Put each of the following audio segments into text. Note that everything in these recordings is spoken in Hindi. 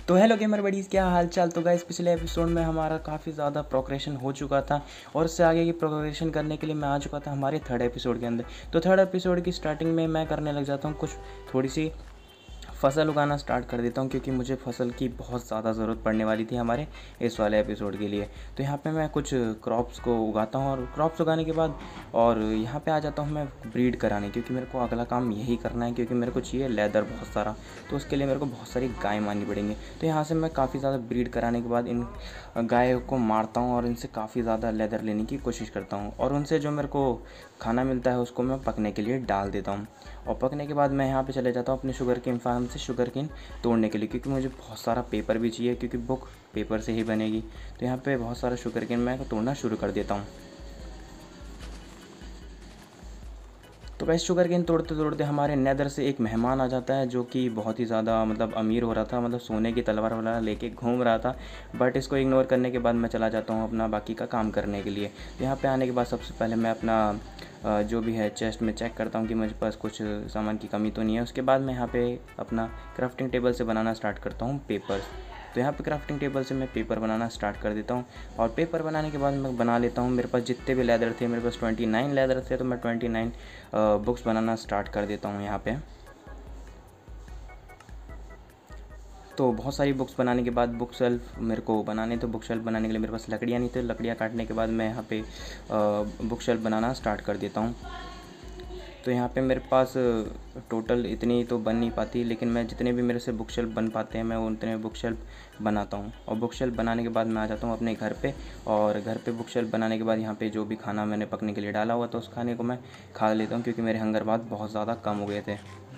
तो हेलो गेमर बडीज़, क्या हाल चाल। तो गाइस पिछले एपिसोड में हमारा काफ़ी ज़्यादा प्रोग्रेशन हो चुका था और उससे आगे की प्रोग्रेशन करने के लिए मैं आ चुका था हमारे थर्ड एपिसोड के अंदर। तो थर्ड एपिसोड की स्टार्टिंग में मैं करने लग जाता हूँ कुछ थोड़ी सी फसल उगाना स्टार्ट कर देता हूँ, क्योंकि मुझे फसल की बहुत ज़्यादा ज़रूरत पड़ने वाली थी हमारे इस वाले एपिसोड के लिए। तो यहाँ पे मैं कुछ क्रॉप्स को उगाता हूँ और क्रॉप्स उगाने के बाद और यहाँ पे आ जाता हूँ मैं ब्रीड कराने, क्योंकि मेरे को अगला काम यही करना है, क्योंकि मेरे को चाहिए लेदर बहुत सारा। तो उसके लिए मेरे को बहुत सारी गाय मारनी पड़ेंगी। तो यहाँ से मैं काफ़ी ज़्यादा ब्रीड कराने के बाद इन गायों को मारता हूँ और इनसे काफ़ी ज़्यादा लेदर लेने की कोशिश करता हूँ, और उनसे जो मेरे को खाना मिलता है उसको मैं पकने के लिए डाल देता हूँ। और पकने के बाद मैं यहाँ पे चले जाता हूँ अपने शुगर केन फार्म से शुगर केन तोड़ने के लिए, क्योंकि मुझे बहुत सारा पेपर भी चाहिए, क्योंकि बुक पेपर से ही बनेगी। तो यहाँ पे बहुत सारा शुगर केन मैं तोड़ना शुरू कर देता हूँ। तो वैसे शुगर केन तोड़ते तोड़ते हमारे नेदर से एक मेहमान आ जाता है, जो कि बहुत ही ज़्यादा अमीर हो रहा था, सोने की तलवार वाला लेके घूम रहा था। बट इसको इग्नोर करने के बाद मैं चला जाता हूँ अपना बाकी का काम करने के लिए। तो यहाँ पे आने के बाद सबसे पहले मैं अपना जो भी है चेस्ट में चेक करता हूँ कि मुझे पास कुछ सामान की कमी तो नहीं है। उसके बाद मैं यहाँ पे अपना क्राफ्टिंग टेबल से बनाना स्टार्ट करता हूँ पेपर्स। तो यहाँ पे क्राफ्टिंग टेबल से मैं पेपर बनाना स्टार्ट कर देता हूँ, और पेपर बनाने के बाद मैं बना लेता हूँ। मेरे पास जितने भी लेदर थे, मेरे पास 29 लेदर थे, तो मैं 29 बुक्स बनाना स्टार्ट कर देता हूँ यहाँ पे। तो बहुत सारी बुक्स बनाने के बाद बुक शेल्फ मेरे को बनाने, तो बुक शेल्फ बनाने के लिए मेरे पास लकड़ियाँ नहीं थी। लकड़ियाँ काटने के बाद मैं यहाँ पे बुक शेल्फ बनाना स्टार्ट कर देता हूँ। तो यहाँ पे मेरे पास टोटल इतनी तो बन नहीं पाती, लेकिन मैं जितने भी मेरे से बुक शेल्फ बन पाते हैं मैं उतने बुक शेल्फ बनाता हूँ। और बुक शेल्फ बनाने के बाद मैं आ जाता हूँ अपने घर पे, और घर पे बुक शेल्फ बनाने के बाद यहाँ पे जो भी खाना मैंने पकने के लिए डाला हुआ था उस खाने को मैं खा लेता हूँ, क्योंकि मेरे हंगर बाद बहुत ज़्यादा कम हो गए थे।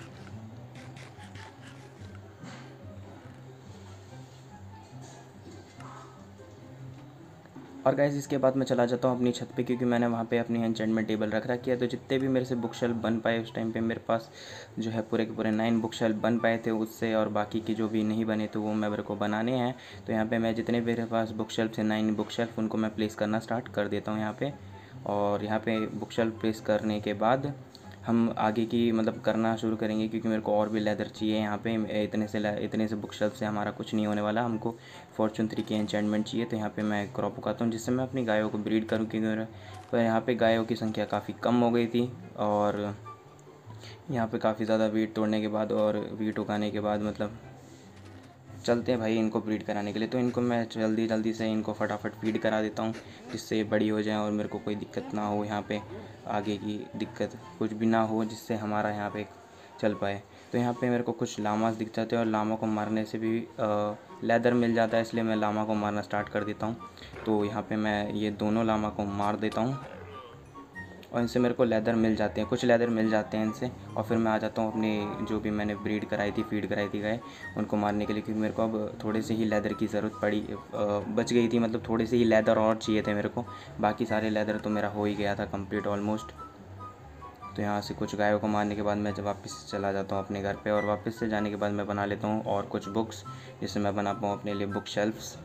और गाइस इसके बाद मैं चला जाता हूँ अपनी छत पे, क्योंकि मैंने वहाँ पे अपनी एन्चेंटमेंट टेबल रख रखी है। तो जितने भी मेरे से बुक शेल्फ बन पाए उस टाइम पे मेरे पास जो है पूरे के पूरे 9 बुक शेल्फ बन पाए थे उससे, और बाकी के जो भी नहीं बने तो वो मेरे को बनाने हैं। तो यहाँ पे मैं जितने मेरे पास बुक शेल्फ थे 9 बुक शेल्फ, उनको मैं प्लेस करना स्टार्ट कर देता हूँ यहाँ पे। और यहाँ पे बुक शेल्फ प्लेस करने के बाद हम आगे की करना शुरू करेंगे, क्योंकि मेरे को और भी लेदर चाहिए यहाँ पे। इतने से बुक शेल्फ से हमारा कुछ नहीं होने वाला, हमको फॉर्चून 3 की एन्चेंटमेंट चाहिए। तो यहाँ पे मैं क्रॉप उगाता हूँ जिससे मैं अपनी गायों को ब्रीड करूँ, क्योंकि मेरे पर यहाँ पे गायों की संख्या काफ़ी कम हो गई थी। और यहाँ पे काफ़ी ज़्यादा वीट तोड़ने के बाद और वीट उगाने के बाद चलते हैं भाई इनको ब्रीड कराने के लिए। तो इनको मैं जल्दी जल्दी से इनको फटाफट फीड करा देता हूँ, जिससे ये बड़ी हो जाएँ और मेरे को कोई दिक्कत ना हो, यहाँ पे आगे की दिक्कत कुछ भी ना हो, जिससे हमारा यहाँ पे चल पाए। तो यहाँ पे मेरे को कुछ लामास दिख जाते हैं, और लामा को मारने से भी लेदर मिल जाता है, इसलिए मैं लामा को मारना स्टार्ट कर देता हूँ। तो यहाँ पे मैं ये दोनों लामा को मार देता हूँ, और इनसे मेरे को लेदर मिल जाते हैं, कुछ लेदर मिल जाते हैं इनसे। और फिर मैं आ जाता हूँ अपने जो भी मैंने ब्रीड कराई थी, फीड कराई थी गाय, उनको मारने के लिए, क्योंकि मेरे को अब थोड़े से ही लेदर की ज़रूरत पड़ी बच गई थी। थोड़े से ही लेदर और चाहिए थे मेरे को, बाकी सारे लेदर तो मेरा हो ही गया था कंप्लीट ऑलमोस्ट। तो यहाँ से कुछ गायों को मारने के बाद मैं जब वापस चला जाता हूँ अपने घर पे, और वापस से जाने के बाद मैं बना लेता हूँ और कुछ बुक्स, जिससे मैं बना पाऊँ अपने लिए बुक शेल्फ्स।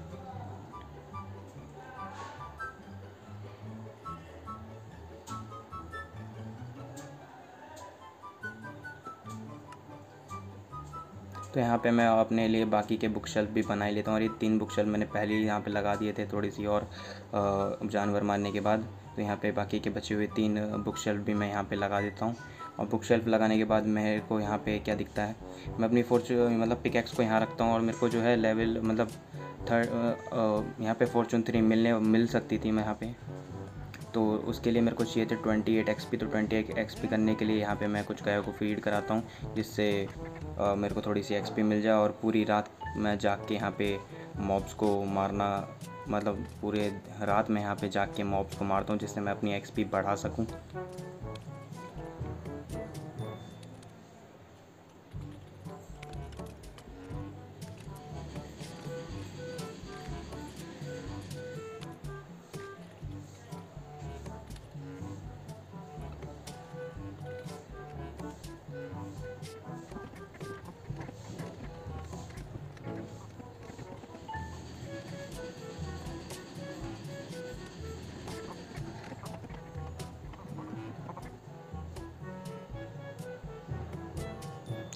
तो यहाँ पे मैं अपने लिए बाकी के बुक शेल्फ भी बना ही लेता हूँ, और ये 3 बुक शेल्फ मैंने पहले ही यहाँ पे लगा दिए थे थोड़ी सी और जानवर मारने के बाद। तो यहाँ पे बाकी के बचे हुए 3 बुक शेल्फ भी मैं यहाँ पे लगा देता हूँ। और बुक शेल्फ लगाने के बाद मेरे को यहाँ पे क्या दिखता है, मैं अपनी पिकैक्स को यहाँ रखता हूँ, और मेरे को जो है लेवल थर्ड यहाँ पे फॉर्चून 3 मिल सकती थी मैं यहाँ पे। तो उसके लिए मेरे को चाहिए थे 28 एक्सपी। तो 28 एक्सपी करने के लिए यहाँ पे मैं कुछ गायों को फीड कराता हूँ, जिससे मेरे को थोड़ी सी एक्सपी मिल जाए, और पूरी रात मैं जाग के यहाँ पे मॉब्स को मारना, पूरे रात में यहाँ पे जाग के मॉब्स को मारता हूँ, जिससे मैं अपनी एक्सपी बढ़ा सकूँ।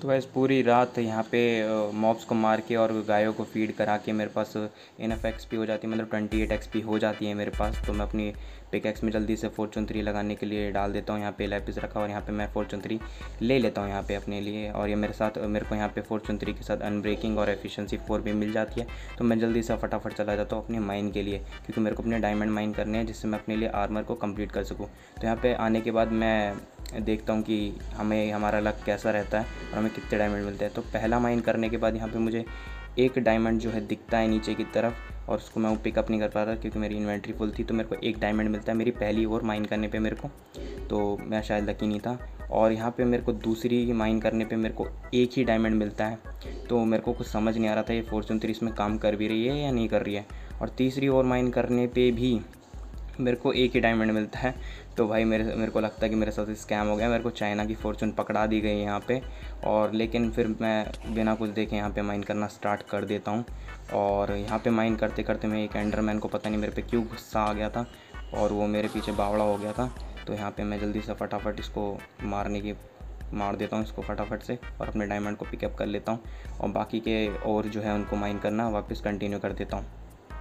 तो वैसे पूरी रात यहाँ पे मॉब्स को मार के और गायों को फीड करा के मेरे पास इनफ एक्सपी हो जाती है, मतलब 28 एक्सपी हो जाती है मेरे पास। तो मैं अपनी पिकैक्स में जल्दी से फॉर्चून 3 लगाने के लिए डाल देता हूँ। यहाँ पे लैपिस रखा और यहाँ पे मैं फॉर्चून 3 ले लेता हूँ यहाँ पे अपने लिए। और ये मेरे को यहाँ पे फॉर्चून 3 के साथ अनब्रेकिंग और एफिशिएंसी 4 भी मिल जाती है। तो मैं जल्दी से फटाफट चला जाता हूँ अपने माइन के लिए, क्योंकि मेरे को अपने डायमंड माइन करने हैं जिससे मैं अपने लिए आर्मर को कंप्लीट कर सकूँ। तो यहाँ पे आने के बाद मैं देखता हूँ कि हमारा लक कैसा रहता है और हमें कितने डायमंड मिलते हैं। तो पहला माइन करने के बाद यहाँ पे मुझे एक डायमंड जो है दिखता है नीचे की तरफ, और उसको मैं पिकअप नहीं कर पा रहा क्योंकि मेरी इन्वेंट्री फुल थी। तो मेरे को एक डायमंड मिलता है मेरी पहली और माइन करने पे मेरे को, तो मैं शायद लकी नहीं था। और यहाँ पे मेरे को दूसरी माइन करने पे मेरे को एक ही डायमंड मिलता है। तो मेरे को कुछ समझ नहीं आ रहा था ये फॉर्चून 3 इसमें काम कर भी रही है या नहीं कर रही है। और तीसरी और माइन करने पे भी मेरे को एक ही डायमंड मिलता है। तो भाई मेरे को लगता है कि मेरे साथ स्कैम हो गया, मेरे को चाइना की फॉर्चून पकड़ा दी गई यहाँ पे। और लेकिन फिर मैं बिना कुछ देखे यहाँ पे माइन करना स्टार्ट कर देता हूँ। और यहाँ पे माइन करते करते मैं एक एंडरमैन को पता नहीं मेरे पे क्यों गुस्सा आ गया था और वो मेरे पीछे बावड़ा हो गया था। तो यहाँ पे मैं जल्दी से फटाफट इसको मार देता हूँ इसको फटाफट से, और अपने डायमंड को पिकअप कर लेता हूँ। और बाकी के और जो है उनको माइन करना वापस कंटिन्यू कर देता हूँ।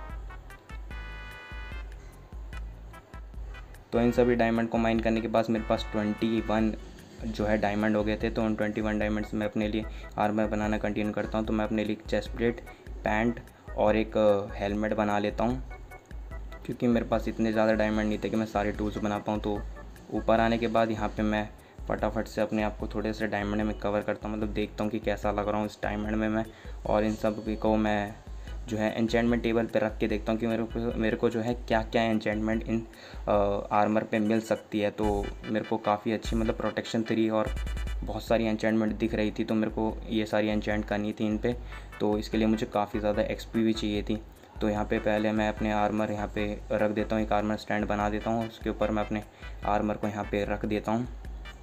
तो इन सभी डायमंड को माइन करने के बाद मेरे पास 21 जो है डायमंड हो गए थे। तो उन 21 डायमंड से मैं अपने लिए आर्मर बनाना कंटिन्यू करता हूँ। तो मैं अपने लिए चेस्ट प्लेट, पैंट और एक हेलमेट बना लेता हूँ, क्योंकि मेरे पास इतने ज़्यादा डायमंड नहीं थे कि मैं सारे टूल्स बना पाऊँ। तो ऊपर आने के बाद यहाँ पे मैं फटाफट से अपने आप को थोड़े से डायमंड में कवर करता हूँ, मतलब देखता हूँ कि कैसा लग रहा हूँ इस डायमंड में मैं। और इन सब को मैं जो है एन्चेंटमेंट टेबल पे रख के देखता हूँ कि मेरे को जो है क्या क्या एन्चेंटमेंट इन आर्मर पे मिल सकती है। तो मेरे को काफ़ी अच्छी मतलब प्रोटेक्शन 3 और बहुत सारी एन्चेंटमेंट दिख रही थी। तो मेरे को ये सारी एन्चेंट करनी थी इन पे, तो इसके लिए मुझे काफ़ी ज़्यादा एक्सपी भी चाहिए थी। तो यहाँ पे पहले मैं अपने आर्मर यहाँ पे रख देता हूँ, एक आर्मर स्टैंड बना देता हूँ, उसके ऊपर मैं अपने आर्मर को यहाँ पे रख देता हूँ।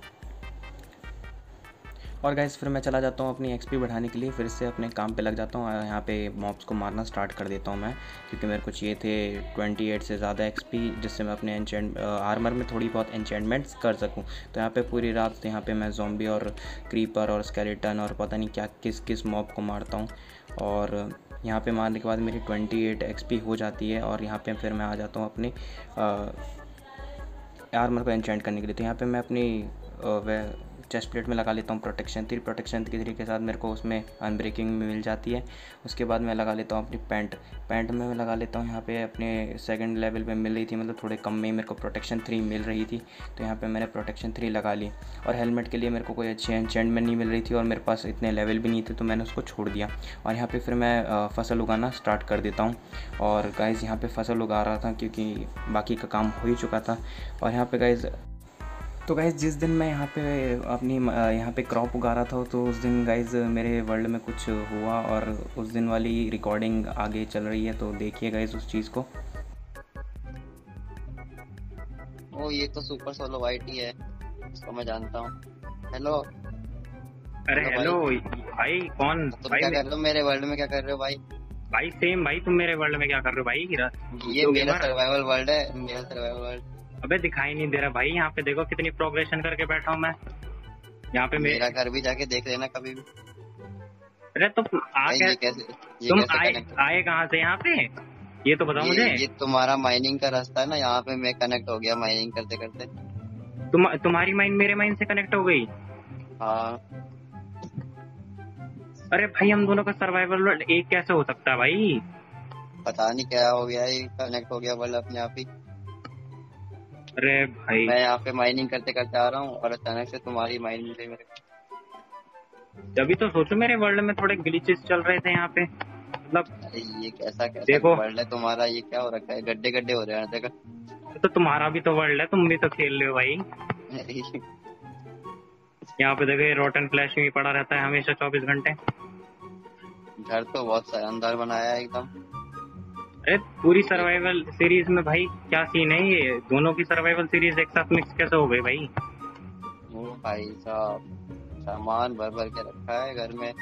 और गाइस फिर मैं चला जाता हूँ अपनी एक्सपी बढ़ाने के लिए, फिर से अपने काम पे लग जाता हूँ। यहाँ पे मॉब्स को मारना स्टार्ट कर देता हूँ मैं, क्योंकि मेरे को चाहिए थे 28 से ज़्यादा एक्सपी, जिससे मैं अपने आर्मर में थोड़ी बहुत एन्चेंटमेंट्स कर सकूँ। तो यहाँ पे पूरी रात यहाँ पे मैं ज़ॉम्बी और क्रीपर और स्केलेटन और पता नहीं क्या किस मॉब को मारता हूँ। और यहाँ पे मारने के बाद मेरी 28 एक्सपी हो जाती है। और यहाँ पे फिर मैं आ जाता हूँ अपने आर्मर को एन्चेंट करने के लिए। तो यहाँ पे मैं अपनी चेस्ट प्लेट में लगा लेता हूँ प्रोटेक्शन 3 के साथ मेरे को उसमें अनब्रेकिंग में मिल जाती है। उसके बाद मैं लगा लेता हूँ अपनी पैंट में मैं लगा लेता हूँ यहाँ पे अपने सेकंड लेवल पे मिल रही थी, मतलब थोड़े कम में ही मेरे को प्रोटेक्शन 3 मिल रही थी। तो यहाँ पे मैंने प्रोटेक्शन 3 लगा ली। और हेलमेट के लिए मेरे को कोई अच्छी एन्चेंटमेंट नहीं मिल रही थी और मेरे पास इतने लेवल भी नहीं थे, तो मैंने उसको छोड़ दिया। और यहाँ पर फिर मैं फसल उगाना स्टार्ट कर देता हूँ। और गाइज़ यहाँ पर फसल उगा रहा था क्योंकि बाकी का काम हो ही चुका था। और यहाँ पर गाइज़ जिस दिन मैं यहाँ पे अपनी यहाँ पे क्रॉप उगा रहा था, तो उस दिन गाइज़ मेरे वर्ल्ड में कुछ हुआ और उस दिन वाली रिकॉर्डिंग आगे चल रही है। तो देखिए गाइज़ उस चीज़ को। ओ ये तो सुपर सोलो वाइट ही है, इसको मैं जानता हूँ। हेलो। अरे हेलो भाई कौन तुम भाई? क्या कर रहे हो मेरे वर्ल्ड में? क्या कर रहे हो भाई? भाई सेम भाई, तुम मेरे वर्ल्ड में क्या कर रहे हो भाई? ये मेरा सर्वाइवल वर्ल्ड है, मेरा सर्वाइवल वर्ल्ड। अबे दिखाई नहीं दे रहा भाई, यहाँ पे देखो कितनी प्रोग्रेशन करके बैठा हूँ मैं यहाँ पे। मेरा घर भी जाके देख लेना कभी भी। अरे तुम तुम आए कहाँ से यहाँ पे, ये तो बताओ मुझे। ये तुम्हारा माइनिंग का रास्ता है ना, यहाँ पे मैं कनेक्ट हो गया माइनिंग करते करते। तुम्हारी माइन मेरे माइन से कनेक्ट हो गई? हाँ। अरे भाई हम दोनों का सर्वाइवल वर्ल्ड एक कैसे हो सकता है भाई? पता नहीं क्या हो गया, ये कनेक्ट हो गया वर्ल्ड अपने आप ही। अरे भाई मैं यहाँ पे माइनिंग करते करते आ रहा हूँ और अचानक से तुम्हारी माइन मिल गई मेरे को। तभी तो सोचो मेरे वर्ल्ड में थोड़े ग्लिचेस चल रहे थे यहाँ पे, मतलब। अरे ये कैसा देखो वर्ल्ड है तुम्हारा, ये क्या हो रखा है? गड्ढे गड्ढे हो रहे हैं देखो। तो तुम्हारा भी तो वर्ल्ड है, तुम भी तो खेल रहे हो भाई। यहाँ पे देखो ये रोटन फ्लैश में पड़ा रहता है हमेशा 24 घंटे। घर तो बहुत शानदार बनाया है एकदम। अरे पूरी सर्वाइवल सीरीज में भाई क्या सीन है, ये दोनों की सर्वाइवल सीरीज एक साथ मिक्स कैसे हो गई भाई? वो भाई साहब सामान भर भर के रखा है घर में।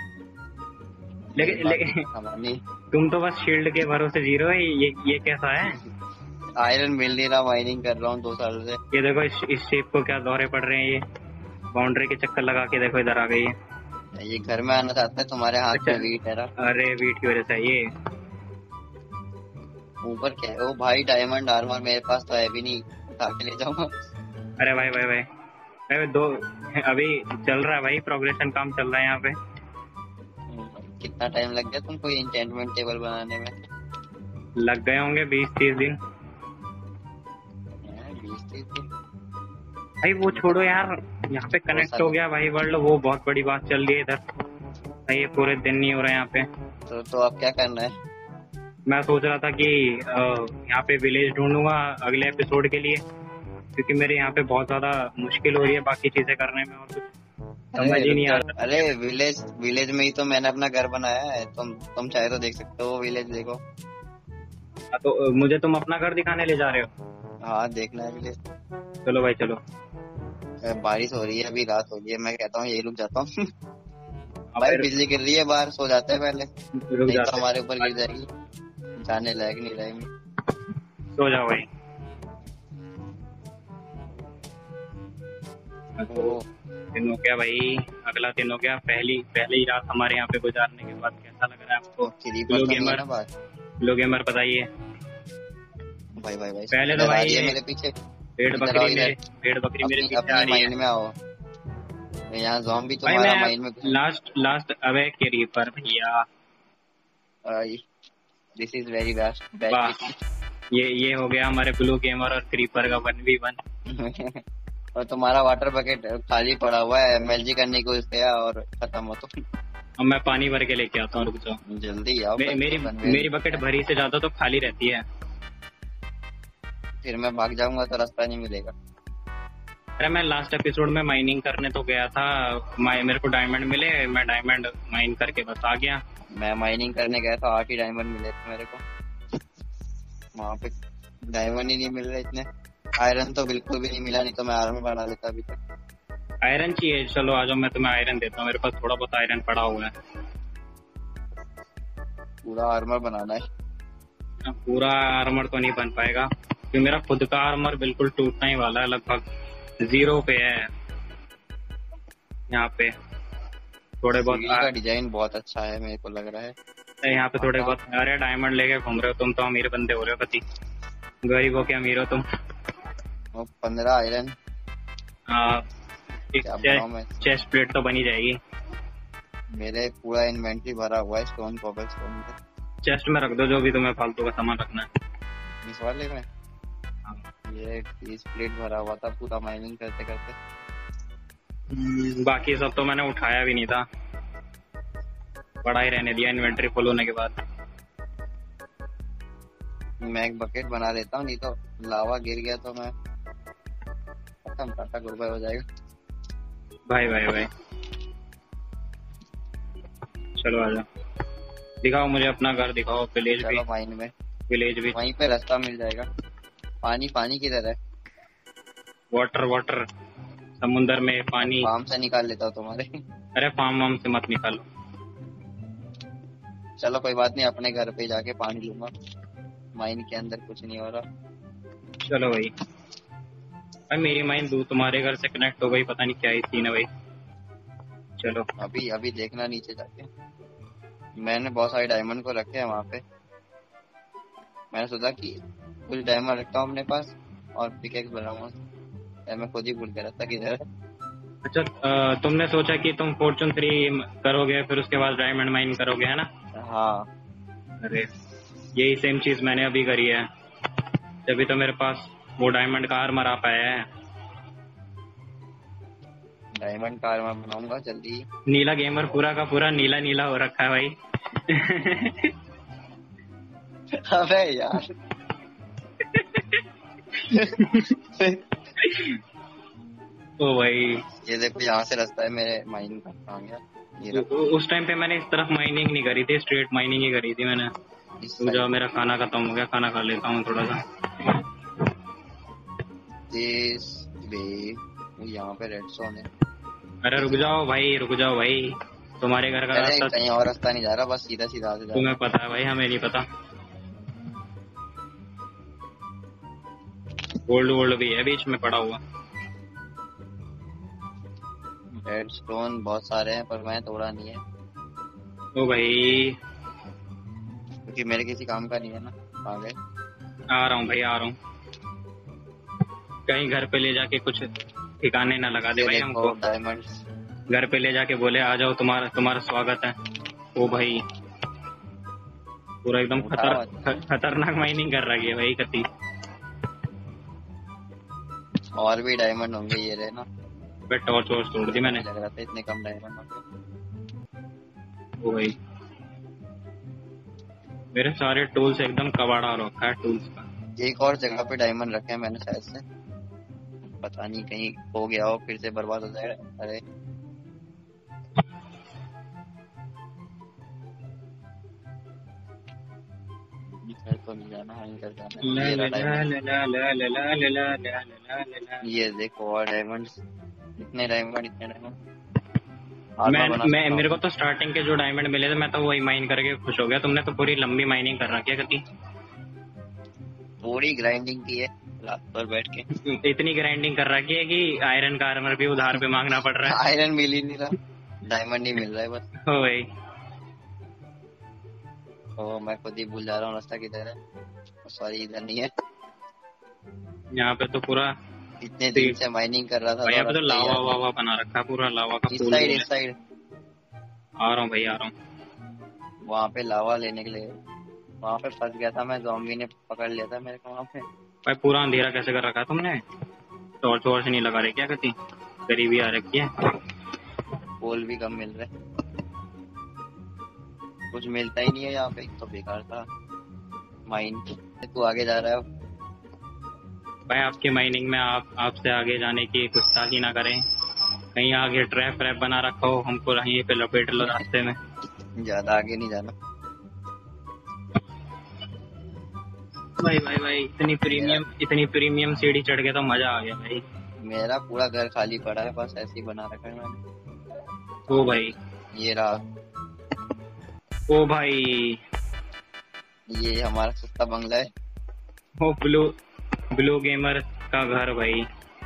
लेकिन तुम तो बस शील्ड के भरोसे जी रहे हो, ये कैसा है? आयरन मिल नहीं रहा, माइनिंग कर रहा हूँ 2 साल से। ये देखो इस शेप को क्या दौरे पड़ रहे हैं, ये बाउंड्री के चक्कर लगा के देखो इधर आ गई है। ये घर में आना चाहता है, तुम्हारे हाथ अच्छा। में वीट है ना। अरे वीट की वजह से ये। ऊपर क्या है? ओ भाई डायमंड आर्मर मेरे पास तो है भी नहीं, उठा के ले जाऊंगा। अरे भाई भाई भाई, अरे दो अभी चल रहा है भाई, प्रोग्रेशन काम चल रहा है यहाँ पे। कितना टाइम लग गया तुमको ये एन्चेंटमेंट टेबल बनाने में? लग गए होंगे 20-30 दिन। 20-30 दिन? भाई वो छोड़ो यार, यहाँ पे कनेक्ट हो गया भाई वर्ल्ड, वो बहुत बड़ी बात चल रही है इधर। भाई ये पूरे दिन नहीं हो रहा है यहाँ पे। तो अब क्या करना है? मैं सोच रहा था कि यहाँ पे विलेज ढूंढूंगा अगले एपिसोड के लिए, क्योंकि मेरे यहाँ पे बहुत ज्यादा मुश्किल हो रही है बाकी चीजें करने में, और कुछ समझ ही नहीं आ रहा। अरे विलेज विलेज में ही तो मैंने अपना घर बनाया है, तुम चाहे तो देख सकते हो, विलेज देखो। तो मुझे तुम अपना घर दिखाने ले जा रहे हो? हाँ देखना है विलेज। चलो भाई चलो। बारिश हो रही है, अभी रात हो रही है, मैं कहता हूँ यही रुक जाता हूँ। अब भाई फिर बिजली गिर रही है बाहर, सो जाते हैं पहले, रुक नहीं तो जाते, हमारे ऊपर गिर जाएगी, जाने लायक नहीं रहेंगे। सो जाओ भाई। ओ, दिन हो गया भाई, अगला दिन हो गया। पहली रात हमारे यहाँ पे गुजारने के बाद कैसा लग रहा है आपको? क्रीपर तो नहीं है ना बात? लो गेमर बताइए। भाई भाई भाई पहले तो इधर आ भाई रही है ये मेरे पीछे। भेड़ इधर आओ बकरी इधर, मेरे पीछे आ अपनी रही है। माइंड में आओ। यहाँ ज़ॉम्बी भाई तुम्हारा मैं माइंड में लास्ट अबे क्रीपर भैया। दिस इज वेरी वाह, बैड। ये हो गया हमारे ब्लू गेमर और क्रीपर का 1v1। और तुम्हारा वाटर बकेट खाली पड़ा हुआ है, एमएलजी करने को इसके और खत्म हो तो। अब मैं पानी भर के लेके आता हूँ, रुक जाओ। जल्दी आओ। मेरी बकेट भरी से ज्यादा तो खाली रहती है। फिर मैं भाग जाऊंगा तो रास्ता नहीं मिलेगा। अरे मैं लास्ट एपिसोड में माइनिंग करने तो गया था, मेरे को डायमंड मिले, मैं डायमंड माइन करके बस आ गया। मैं माइनिंग करने गया था, 8 ही डायमंड मिले थे मेरे को। वहाँ पे डायमंड ही नहीं मिल रहे इतने। आयरन तो बिल्कुल भी नहीं मिला, नहीं तो मैं आर्मर बना लेता अभी तक। आयरन चाहिए? चलो आ जाओ, मैं तुम्हें आयरन देता हूँ, मेरे पास थोड़ा बहुत आयरन पड़ा हुआ है। पूरा आर्मर बनाना है। पूरा आर्मर तो नहीं बन पाएगा, क्योंकि मेरा खुद का आर्मर बिल्कुल टूटने ही वाला है, लगभग 0 पे है। यहाँ पे थोड़े बहुत का डिजाइन बहुत अच्छा है, मेरे को लग रहा है। यहाँ पे थोड़े बहुत। अरे डायमंड लेके घूम रहे हो तुम, तो अमीर बंदे हो रहे हो पति, गरीबों के अमीर हो तुम। 15 आयरन। चेस्ट प्लेट तो बनी जाएगी। मेरे पूरा इन्वेंटरी भरा हुआ है स्टोन, कोबल स्टोन का। चेस्ट में रख दो जो भी तुम्हें फालतू का सामान रखना है। इस वाले में ये 30 प्लेट भरा हुआ था पूरा माइनिंग करते करते। बाकी सब तो मैंने उठाया भी नहीं था, पड़ा ही रहने दिया इन्वेंटरी फुल होने के बाद। मैं एक बकेट बना लेता हूँ, नहीं तो लावा गिर गया तो मैं खत्म, टाटा गुड बाय हो जाएगा। भाई भाई भाई चलो आ जाओ, दिखाओ मुझे अपना घर, दिखाओ विलेज भी। माइन में विलेज भी वहीं पे रास्ता मिल जाएगा। पानी किधर है? वाटर समुंदर में पानी। फार्म से निकाल लेता हूँ तुम्हारे। अरे फार्म से मत निकालो। चलो कोई बात नहीं, अपने घर पे जाके पानी लूंगा, माइन के अंदर कुछ नहीं हो रहा। चलो भाई, भाई मेरी माइन तुम्हारे घर से कनेक्ट हो गई, पता नहीं क्या ही सीन है भाई। चलो अभी देखना नीचे जाके, मैंने बहुत सारे डायमंड को रखे हैं वहाँ पे। मैंने सोचा कि कुछ डायमंड रखता हूँ अपने पास और पिकेक्स बनाऊंगा, मैं खुद ही भूल गया था किधर है। अच्छा तुमने सोचा कि तुम फॉर्चून 3 करोगे, फिर उसके बाद डायमंड माइन करोगे, है ना? हाँ। अरे यही सेम चीज मैंने अभी करी है, तभी तो मेरे पास वो डायमंड का आर्मर आ पाया है। डायमंड का आर्मर बनाऊंगा जल्दी। नीला गेमर पूरा का पूरा नीला नीला हो रखा है भाई। अबे यार। ओ भाई ये देखो यहाँ से रास्ता है मेरे माइन का, कहाँ गया? उस टाइम पे मैंने इस तरफ माइनिंग नहीं करी थी, स्ट्रेट माइनिंग ही करी थी मैंने। तो जब मेरा खाना खत्म हो गया, खाना खा लेता हूँ थोड़ा सा। यहाँ पे रेडस्टोन है। अरे रुक जाओ भाई, तुम्हारे घर का रास्ता कहीं और रास्ता नहीं जा रहा, बस सीधा सीधा जा। तुम्हें पता है भाई, हमें नहीं पता। गोल्ड भी है बीच में पड़ा हुआ। रेडस्टोन बहुत सारे हैं पर मैं तोड़ा नहीं है ओ भाई, क्योंकि मेरे किसी काम का नहीं है ना। आ गए। आ रहा हूँ भाई, आ रहा हूँ। कहीं घर पे ले जाके कुछ ठिकाने ना लगा दे ये भाई देखो हमको। डायमंड्स। घर पे ले जाके बोले आ जाओ, तुम्हारा तुम्हारा स्वागत है। ओ भाई, पूरा एकदम उठाओ। खतरनाक माइनिंग कर रही है भाई कति। और भी डायमंड होंगे ये रहे ना। बे टॉर्च वॉर्च तोड़ दी मैंने। लग रहा था इतने कम डायमंड होंगे। ओ भाई, मेरे सारे टूल्स एकदम कबाड़ा रखा है टूल्स का। एक और जगह पे डायमंड रखे हैं मैंने शायद से, पता नहीं कहीं हो गया हो फिर से बर्बाद हो जाएगा। अरे इधर तो नहीं जाना, वहीं कर जाना है। ये रहा diamond। ये देखो और डायमंड। इतने डायमंड इतने डायमंड। मैं मेरे को तो स्टार्टिंग के जो डायमंड मिले थे मैं तो वही माइन करके खुश हो गया। तुमने तो पूरी लंबी माइनिंग कर रखी है कति। पूरी ग्राइंडिंग की है रात पर बैठ के। इतनी ग्राइंडिंग कर रखी है कि आयरन का आर्मर भी उधार पे मांगना पड़ रहा है। आयरन मिल ही नहीं रहा, डायमंड ही मिल रहा है बस। हो भाई, ओ मैं खुद ही भूल जा रहा हूँ रास्ता किधर है। सॉरी इधर नहीं है। यहाँ पे तो पूरा इतने दिन से माइनिंग कर रहा था। यहाँ पे तो लावा वावा बना रखा है, पूरा लावा का इस पूल। साइड इस साइड। आ रहा हूँ भाई, आ रहा हूँ। वहाँ पे लावा लेने के लिए वहाँ पे फंस गया था मैं, ज़ॉम्बी ने पकड़ लिया था मेरे को वहाँ पे। भाई पूरा अंधेरा कैसे कर रखा है तुमने? टॉर्च वॉर्च नहीं लगा रही क्या कति? गरीबी आ रखी है। पोल भी कम मिल रहे, कुछ मिलता ही नहीं है यहाँ पे, तो बेकार था माइन। तू आगे जा रहा है भाई आपकी माइनिंग में आपसे आगे जाने की गुस्ताखी ना करें। कहीं आगे ट्रैप व्रैप बना रखा हो, हमको यहीं पे लपेट लो रास्ते में। ज्यादा आगे नहीं जाना भाई भाई भाई, इतनी प्रीमियम सीढ़ी चढ़ के तो मजा आ गया भाई। मेरा पूरा घर खाली पड़ा है, बस ऐसे ही बना रखा है मैंने। ओ भाई, ये रहा। ओ भाई, ये हमारा सस्ता बंगला है। ओ ब्लू गेमर का घर भाई।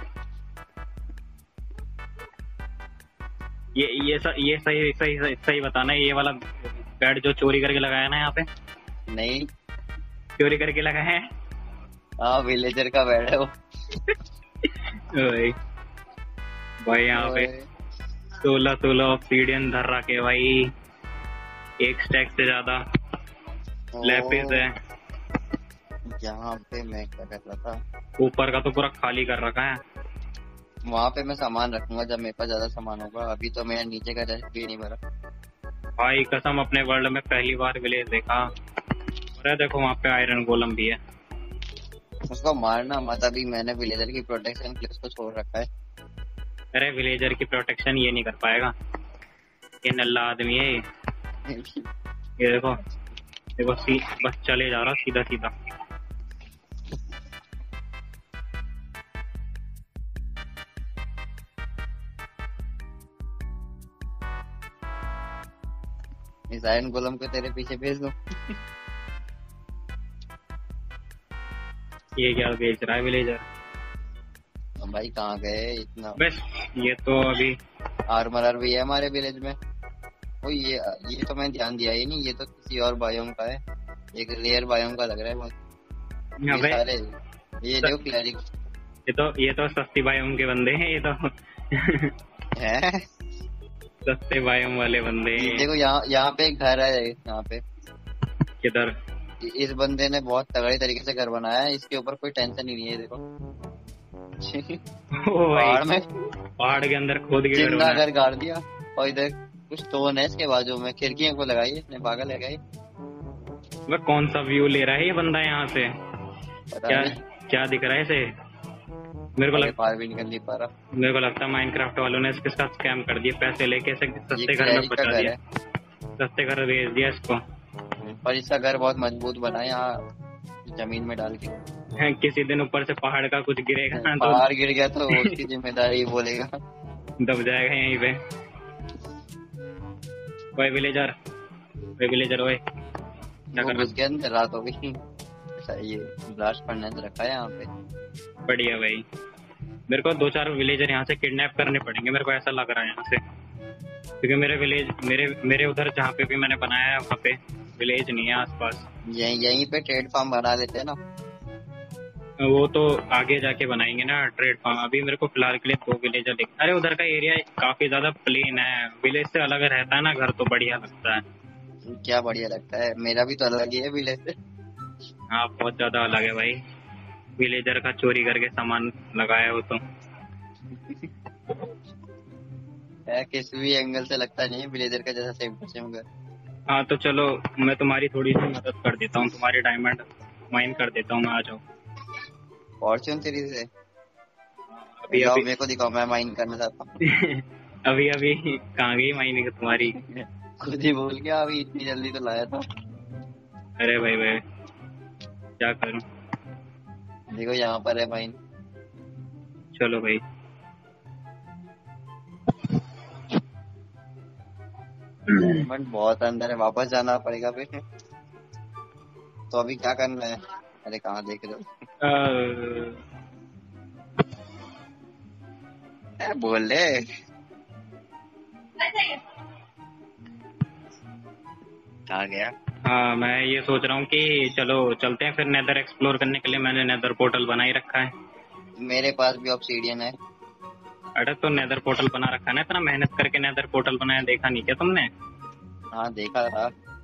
ये सही बताना, ये वाला बेड जो चोरी करके लगाया ना यहाँ पे? नहीं, चोरी करके लगाया है। हाँ विलेजर का बेड है वो। भाई यहाँ पे 16 ऑब्सीडियन धर रखे भाई, एक स्टैक से ज्यादा लैपिस है। यहाँ पे मैं क्या कर रहा था, ऊपर का तो पूरा खाली कर रखा है। वहाँ पे मैं सामान रखूंगा जब मेरे पास ज्यादा सामान होगा। अभी तो मेरा नीचे का रेस्ट भी नहीं भरा। भाई कसम, अपने वर्ल्ड में पहली बार विलेज देखा। अरे देखो वहाँ पे आयरन गोलम भी है। उसको मारना मत, अभी मैंने विलेजर की प्रोटेक्शन के लिए उसको छोड़ रखा है। अरे विलेजर की प्रोटेक्शन ये नहीं कर पाएगा, ये नल्ला आदमी है ये देखो देखो बस चले जा रहा सीधा सीधा। इस आयरन गोलम को तेरे पीछे भेज दो। ये क्या बेच रहा है विलेजर? भाई कहाँ गए इतना? बस ये तो अभी आर्मरर भी है हमारे विलेज में। ओ ये तो मैं ध्यान दिया ही नहीं, ये तो किसी और बायोम का है, एक रेयर बायोम का लग रहा है बहुत। ये सारे ये देखो क्लैरिक, ये तो सस्ती बायोम के बंदे हैं ये तो है सस्ते बायोम वाले बंदे हैं। देखो यहाँ पे एक घर है, यहाँ पे किधर? इस बंदे ने बहुत तगड़े तरीके से घर बनाया है, इसके ऊपर कोई टेंशन ही नहीं है। देखो पहाड़ में, पहाड़ के अंदर खोद के जिंदा घर गाड़ दिया। और इधर कुछ स्टोन है इसके बाजू में, खिड़कियों को लगाई इसने, पागल है क्या? वह कौन सा व्यू ले रहा है ये बंदा यहाँ से? क्या दिख रहा है इसे? मेरे को पार भी निकल नहीं पा रहा। मेरे को लगता है माइनक्राफ्ट वालों ने इसके साथ स्कैम कर दिया, पैसे लेके सस्ते घर में पहुंचा दिया, सस्ते घर भेज दिया इसको। पर इसका घर बहुत मजबूत बना है, यहाँ जमीन में डाल के। किसी दिन ऊपर से पहाड़ का कुछ गिरेगा ना, पहाड़ गिर गया तो उसकी जिम्मेदारी बोलेगा, दब जाएगा यहीं पे। ओए विलेजर ओए, क्या कर रहा है? रात हो गई। ये ब्लास्ट फर्नेस रखा है यहाँ पे। बढ़िया भाई, मेरे को 2-4 विलेजर यहाँ से किडनैप करने पड़ेंगे, मेरे को ऐसा लग रहा है यहाँ से, क्योंकि मेरे उधर जहाँ पे भी मैंने बनाया है वहाँ पे विलेज नहीं है आसपास। यहीं पे ट्रेड फार्म बना लेते हैं ना। वो तो आगे जाके बनाएंगे ना ट्रेड फार्म, अभी मेरे को फिलहाल के लिए 2 विलेजर दिख। अरे उधर का एरिया काफी ज्यादा प्लेन है, विलेज से अलग रहता है ना घर, तो बढ़िया लगता है। क्या बढ़िया लगता है, मेरा भी तो अलग ही है विलेज से। हाँ बहुत ज्यादा अलग है भाई, विलेजर का चोरी करके सामान लगाया हो तो। किसी भी एंगल से लगता नहीं है विलेजर का जैसा सेम टू सेम घर। हाँ तो चलो मैं तुम्हारी थोड़ी सी मदद कर देता हूँ, तुम्हारे डायमंड माइन कर देता हूँ मैं, आ जाओ। फॉर्च्यून सीरीज है अभी जाओ, अभी मेरे को दिखाओ, मैं माइन करना चाहता हूँ। अभी अभी कहाँ गई माइनिंग तुम्हारी? खुद ही भूल गया, अभी इतनी जल्दी तो लाया था। अरे भाई क्या करूँ। देखो यहाँ पर है माइन। चलो भाई डायमंड बहुत अंदर है, वापस जाना पड़ेगा फिर। तो अभी क्या करना है? अरे कहाँ देख रहे हो? बोल ले। कहाँ गया? हाँ मैं ये सोच रहा हूँ कि चलो चलते हैं फिर नेदर एक्सप्लोर करने के लिए, मैंने नेदर पोर्टल बना ही रखा है। मेरे पास भी ऑब्सीडियन है। अरे तो नेदर पोर्टल बना रखा है ना, इतना मेहनत करके नेदर पोर्टल बनाया, देखा नहीं क्या तुमने? हाँ देखा था।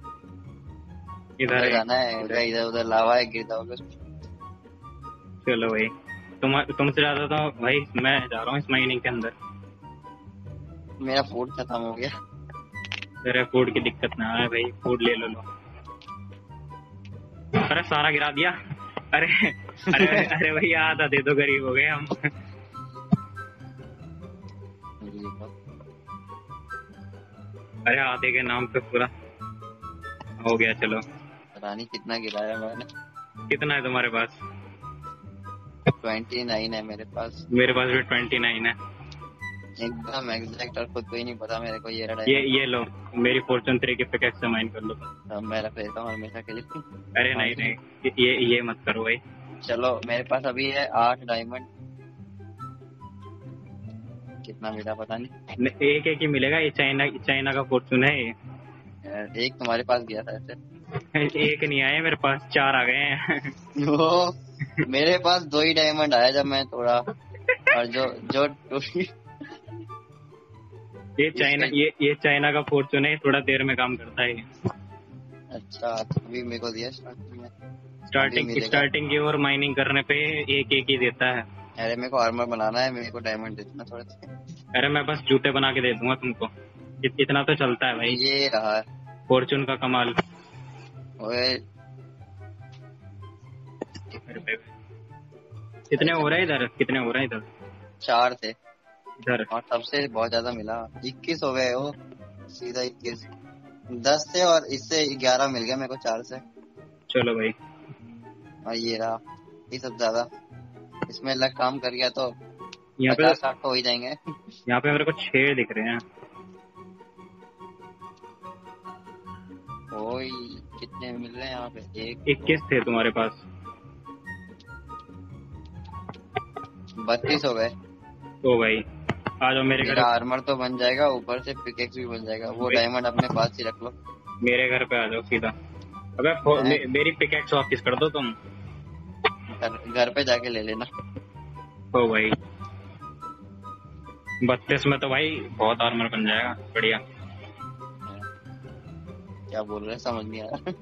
इधर जाना है, इधर उधर लावा है, गिरता होगा। चलो भाई तुमसे ज्यादा तो भाई मैं जा रहा हूँ इस माइनिंग के अंदर। मेरा फूड खत्म हो गया। अरे फूड की दिक्कत ना है भाई, फूड ले लो। अरे सारा गिरा दिया। अरे अरे अरे भैया आधा दे दो, गरीब हो गए हम। अरे आधे के नाम पे पूरा हो गया। चलो रानी कितना गिराया मैंने? कितना है तुम्हारे पास? 29 है मेरे पास। मेरे पास भी 29 है। एकदम एग्जैक्ट, और खुद को ही नहीं पता मेरे को। ये लो मेरी फॉर्चून 3 की पिकैक्स से माइन कर लो। अब मैं रख लेता हूँ हमेशा के लिए। अरे नहीं ये मत करो भाई। चलो मेरे पास अभी है 8 डायमंड। कितना मिला पता नहीं। एक ही मिलेगा, ये चाइना का फॉर्चून है ये। एक तुम्हारे पास गया था ऐसे। एक नहीं आया मेरे पास, 4 आ गए हैं। मेरे पास 2 ही डायमंड आया जब मैं तोड़ा। और जो ये चाइना का फॉर्चून है, थोड़ा देर में काम करता है। अच्छा अभी मेरे को दिया स्टार्टिंग की और माइनिंग करने पे एक ही देता है। अरे मेरे को आर्मर बनाना है, मेरे को डायमंड देना थोड़ा सा। अरे मैं बस जूते बना के दे दूंगा तुमको, इतना तो चलता है भाई। ये रहा फॉर्चून का कमाल। ओए कितने हो रहे हैं इधर? 4 थे इधर, और सबसे बहुत ज्यादा मिला। 21 हो गए वो, सीधा 21। 10 से और इससे 11 मिल गया मेरे को 4 से। चलो भाई। और ये रहा, ये सब ज्यादा। इसमें लग काम कर गया तो यहाँ पे 50-60 तो हो ही जाएंगे। यहाँ पे मेरे को 6 दिख रहे हैं। ओए कितने मिल रहे हैं यहाँ पे? 21 थे तुम्हारे पास। 32 हो गए। तो भाई आ जाओ मेरे घर। आर्मर तो बन जाएगा, ऊपर से पिकेक्स भी बन जाएगा। वो डायमंड अपने पास ही रख लो। मेरे घर पे आ जाओ सीधा। अबे मेरी पिकेक्स वापस कर दो तुम। घर पे जाके ले लेना। ओ भाई 32 में तो भाई बहुत आर्मर बन जाएगा, बढ़िया। क्या बोल रहे हैं समझ नहीं आ रहा।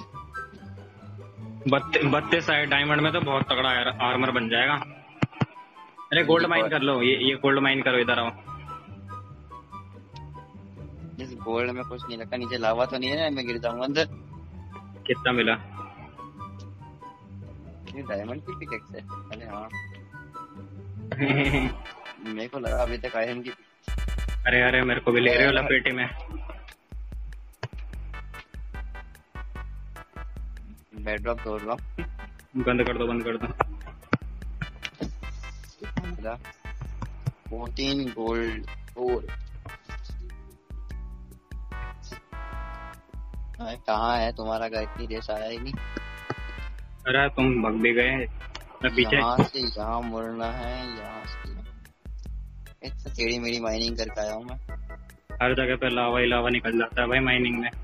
32 डायमंड में तो बहुत तगड़ा आर्मर बन जाएगा। अरे गोल्ड माइन कर लो, ये गोल्ड माइन करो, इधर आओ। इस गोल्ड में कुछ नहीं रखा, नीचे लावा तो नहीं है ना, मैं गिर जाऊंगा अंदर। कितना मिला? डायमंड की पिकेक्स है। अरे हाँ मेरे को लगा अभी तक आयरन की। अरे मेरे को भी ले रहे हो लपेटे में। बेडरॉक तोड़ रहा हूँ। बंद कर दो 14 गोल्ड और कहाँ है तुम्हारा घर? इतनी देर से आया ही नहीं। अरे तुम भग भी गए, मैं पीछे यहाँ से यहाँ मुड़ना है, यहाँ से इतना टेढ़ी मेढ़ी माइनिंग करके आया हूँ मैं। हर जगह पे लावा ही लावा निकल जाता है भाई माइनिंग में।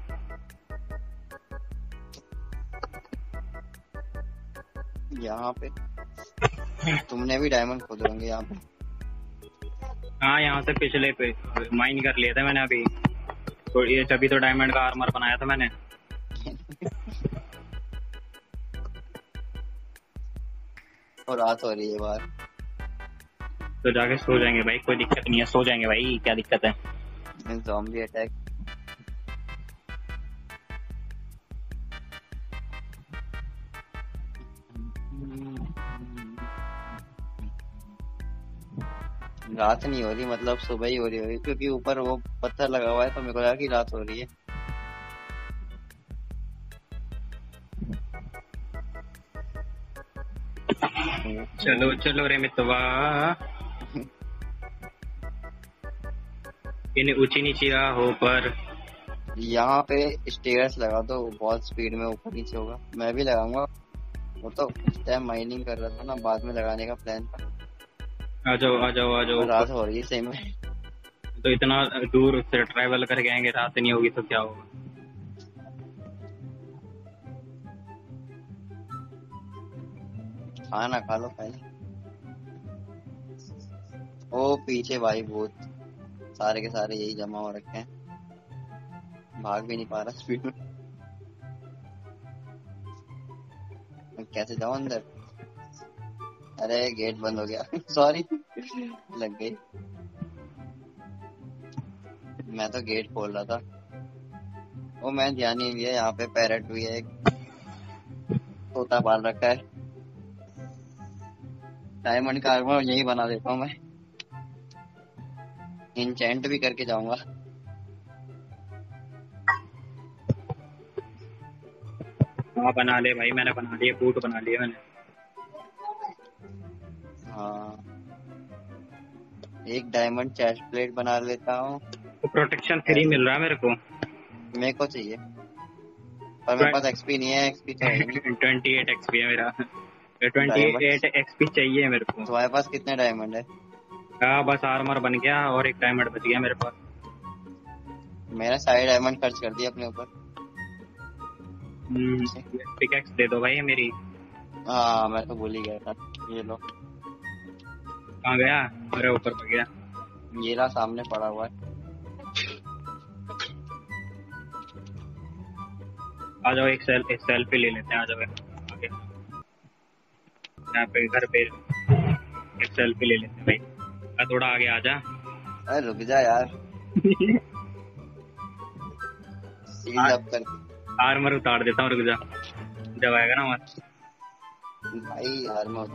यहाँ पे तुमने भी डायमंड खोदे होंगे यहाँ पे। हाँ यहाँ से पिछले पे माइन कर लिए थे मैंने अभी, तो ये तभी तो डायमंड का आर्मर बनाया था मैंने। और रात हो रही है बाहर। तो जाके सो जाएंगे भाई, कोई दिक्कत नहीं है, सो जाएंगे भाई, क्या दिक्कत है। Zombie attack. रात नहीं हो रही, मतलब सुबह ही हो रही होगी, क्योंकि ऊपर वो पत्थर लगा हुआ है तो मेरे को लगा कि रात हो रही है। चलो चलो रे मितवा, इन ऊंची नीची राहों पर। यहाँ पे स्टेयर्स लगा दो, बहुत स्पीड में ऊपर नीचे होगा। मैं भी लगाऊंगा, वो तो उस टाइम माइनिंग कर रहा था ना, बाद में लगाने का प्लान था। आ जाओ आ जाओ आ जाओ। रात हो रही है सही में। तो इतना दूर से ट्रैवल करके आएंगे, रात नहीं होगी तो क्या होगा। खाना खा लो पहले। ओ पीछे भाई भूत, सारे के सारे यही जमा हो रखे हैं, भाग भी नहीं पा रहा स्पीड में। मैं कैसे जाऊं अंदर? अरे गेट बंद हो गया। सॉरी, लग गई। मैं तो गेट खोल रहा था। वो मैं ध्यान ही नहीं दिया, यहाँ पे पैरट भी है, तोता पाल रखा है। डायमंड का आर्मर यही बना देता हूँ मैं, इंचेंट भी करके जाऊंगा। हाँ बना ले भाई, मैंने बना लिए, बूट बना लिए मैंने। हाँ, एक डायमंड चेस्ट प्लेट बना लेता हूँ। तो प्रोटेक्शन फ्री मिल रहा है मेरे को। मेरे को चाहिए, पर मेरे पास एक्सपी नहीं है। एक्सपी चाहिए। 28 एक्सपी है मेरा। 28 एक्सपी चाहिए मेरे को। तुम्हारे पास कितने डायमंड है? हाँ बस आर्मर बन गया और एक डायमंड बच गया मेरे पास। मैंने सारे डायमंड खर्च कर दिए अपने ऊपर। पिकैक्स दे दो भाई मेरी। हाँ मैं तो भूल ही गया था। ये लो। कहाँ गया? अरे ऊपर पड़ गया। ये रहा, सामने पड़ा हुआ है। आ जाओ, एक सेल्फी ले लेते हैं। आ जाओ आगे, यहाँ पे घर पे एक सेल्फी ले लेते हैं भाई। थोड़ा आगे आ जा। अरे रुक जा यार। सील अप कर। आर्मर उतार देता हूँ, रुक जा, जब आएगा ना मत भाई। आर्मर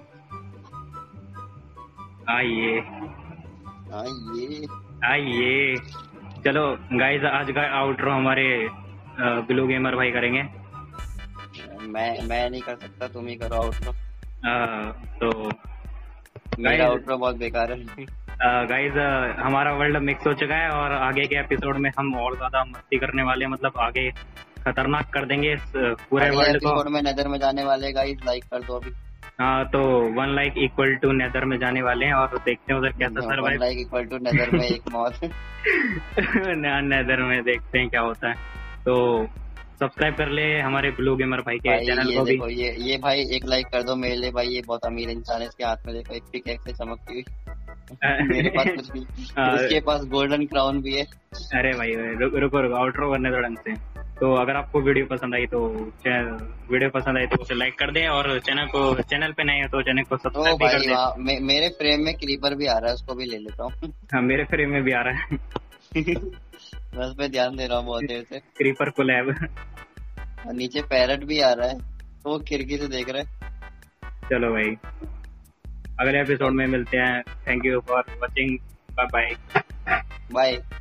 आइए आइए आइए। चलो गाइस, आज का आउटरो हमारे ब्लू गेमर भाई करेंगे। मैं नहीं कर सकता, तुम ही करो आउटरो। तो मेरा आउटरो बहुत बेकार है। गाइस हमारा वर्ल्ड मिक्स हो चुका है और आगे के एपिसोड में हम और ज्यादा मस्ती करने वाले हैं, मतलब आगे खतरनाक कर देंगे इस पूरे वर्ल्ड को। एपिसोड में नेदर में जाने वाले गाइस, लाइक कर दो अभी। हाँ तो 1 लाइक इक्वल टू नेदर में जाने वाले हैं और देखते हैं उधर कैसा survive. 1 like equal to nether में एक मौत। नेदर में देखते हैं क्या होता है। तो सब्सक्राइब कर ले हमारे ब्लू गेमर भाई के चैनल को भी। देखो ये भाई एक लाइक कर दो मेरे लिए भाई, ये बहुत अमीर इंसान है। इसके हाथ में देखो एक पिकैक्स से चमकती हुई। मेरे पास कुछ नहीं, इसके पास गोल्डन क्राउन भी है। अरे भाई रुको आउटरो करने दो ढंग से। तो अगर आपको वीडियो पसंद आई तो उसे लाइक कर दे और चैनल पे नहीं है तो चैनल को सब्सक्राइब भी कर दे। मेरे फ्रेम में क्रीपर भी आ रहा है, उसको भी ले लेता हूँ। हाँ मेरे फ्रेम में भी आ रहा है। बस पे ध्यान दे रहा हूँ बहुत देर से। क्रीपर को लैब। नीचे पैरट भी आ रहा है, तो वो खिड़की से देख रहे हैं। चलो भाई, अगले एपिसोड में मिलते हैं। Thank you for watching. Bye bye. Bye.